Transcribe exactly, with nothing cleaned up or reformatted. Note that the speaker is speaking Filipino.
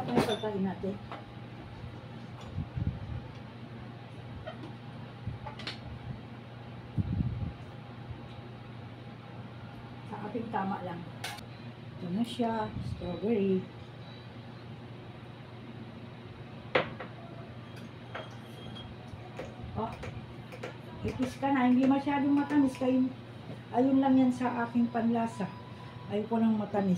Ay, pagkain natin. Sa ating tama lang. Ito na siya, strawberry. Oh, ipis ka na, hindi masyadong matamis kayo. Ayun lang yan sa aking panlasa. Ayoko ng matamis.